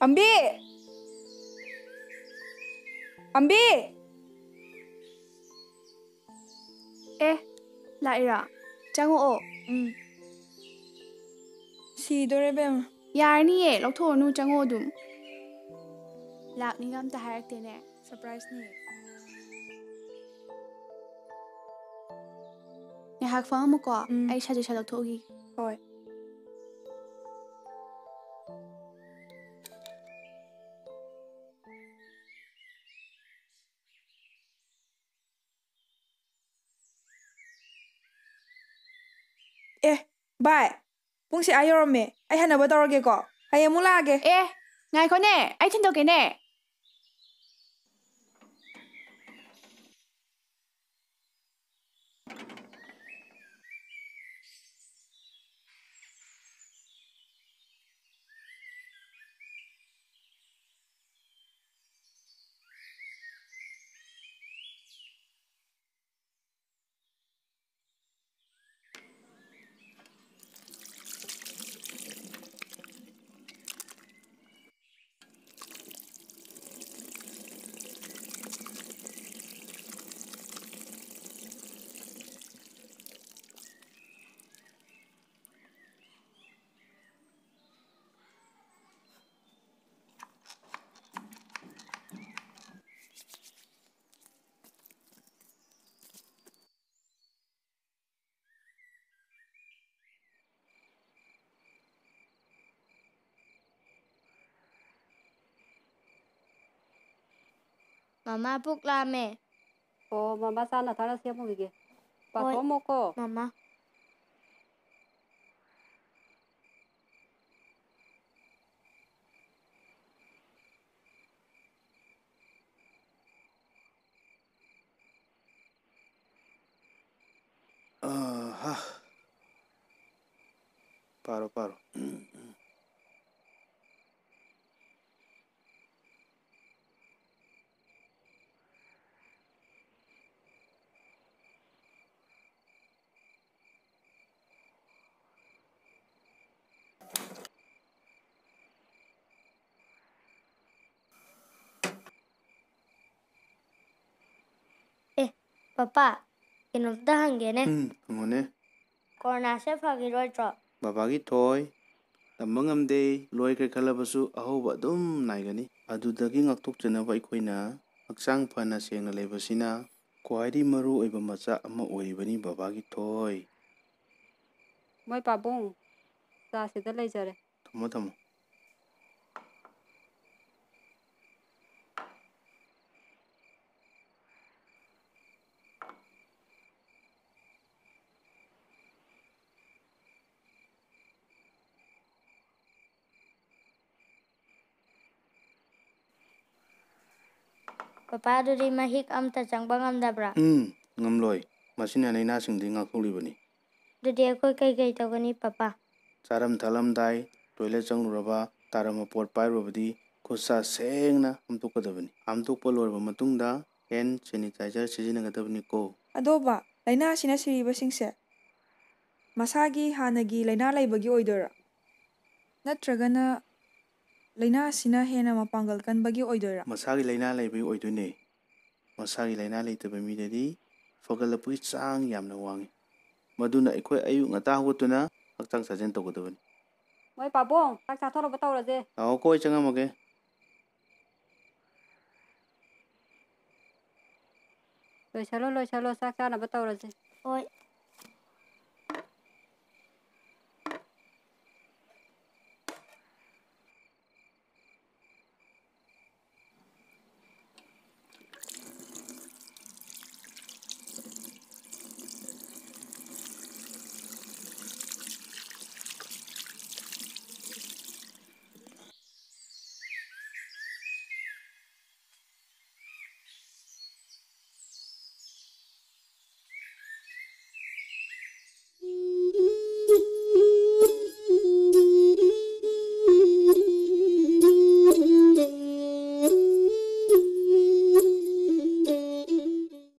ꯑꯝꯕꯤ ꯑꯝꯕꯤ ꯂꯥꯛꯏꯔꯣ ꯆꯪꯉꯛꯑꯣ ꯁꯤꯗꯣꯔꯦ ꯕꯦꯝ ꯌꯥꯔꯅꯤꯌꯦ ꯂꯧꯊꯣꯛꯑꯅꯨ ꯆꯪꯉꯛꯑꯣ ꯑꯗꯨꯝ ꯂꯥꯛꯅꯤꯒ ꯑꯝꯇ ꯍꯥꯏꯔꯛꯇꯦꯅꯦ ꯁꯔꯄ꯭ꯔꯥꯏꯖꯅꯤ ꯉꯥꯏꯍꯥꯛ ꯐꯝꯃꯝꯃꯨꯀꯣ ꯑꯩ ꯁꯖꯦꯁꯟ ꯂꯧꯊꯣꯛꯎꯈꯤ ꯍꯣꯏ ꯚꯥꯏ ꯄꯨꯡꯁꯦ ꯌꯧꯔꯝꯃꯦ ꯑꯩ ꯍꯟꯅꯕ ꯇꯧꯔꯒꯦꯀꯣ ꯍꯌꯦꯡ ꯑꯃꯨꯛ ꯂꯥꯛꯑꯒꯦ ꯉꯥꯏꯈꯣꯅꯦ ꯑꯩ ꯊꯤꯟꯗꯣꯛꯀꯦꯅꯦ ꯃꯃꯥ ꯄꯨꯛ ꯂꯥꯝꯃꯦ ꯑꯣ ꯃꯃꯥ ꯆꯥꯅ ꯊꯛꯅ ꯁꯦꯝꯃꯨꯈꯤꯒꯦ ꯄꯥꯊꯣꯛꯑꯝꯃꯣꯀꯣ ꯃꯃꯥ Paro. ꯄꯄꯥ ꯀꯩꯅꯣꯝꯇ ꯍꯪꯒꯦꯅꯦ Hangone. ꯀꯣꯔꯣꯅꯥꯁꯦ ꯐꯈꯤꯔꯣꯏꯗ꯭ꯔꯣ Babagi toy. Tamba ngamde loikre khalabasu ahoba adum naigani. Adudagi ngakthokjanaba aikoina hakchang phana sengna leibasina kwari maru oiba macha ama oiribani babagi toy. Moi pabong cha sida leijare. Thamo. ꯄꯄꯥ ꯑꯗꯨꯗꯤ ꯃꯍꯤꯛ ꯑꯝꯇ ꯆꯪꯕ ꯉꯝꯗꯕ꯭ꯔꯥ Ngamloi. Masina naina singdi ngaktholibani. ꯑꯗꯨꯗꯤ ꯑꯩꯈꯣꯏ ꯀꯩ ꯇꯧꯒꯅꯤ ꯄꯄꯥ Charam thalamdai toilet changruraba tarama pot pairubadi khutsa sengna amtukadabani. Amtukpa loiraba matungda hand sanitizer sijinagadabani ko. ꯑꯗꯣꯕ ꯂꯥꯏꯅꯥꯁꯤꯅ ꯁꯤꯔꯤꯕꯁꯤꯡꯁꯦ ꯃꯁꯥꯒꯤ ꯍꯥꯟꯅꯒꯤ ꯂꯥꯏꯅꯥ ꯂꯩꯕꯒꯤ ꯑꯣꯏꯗꯣꯏꯔꯥ ꯅꯠꯇ꯭ꯔꯒꯅ ꯂꯥꯏꯅꯥꯁꯤꯅ ꯍꯦꯟꯅ ꯃꯄꯥꯡꯒꯜ ꯀꯟꯕꯒꯤ ꯑꯣꯏꯗꯣꯏꯔꯥ Masagi laina laibai oidune. Masagi laina leitaba midadi fagalapui chang yamna wangi. Maduna aikoi ayuk ngata hawatuna hakchang sajen tawgadabani. Moi pabong chak chathoraba tawraje. Aw koi changamage. Loisalo chak chanaba tawraje. ꯍꯣꯏ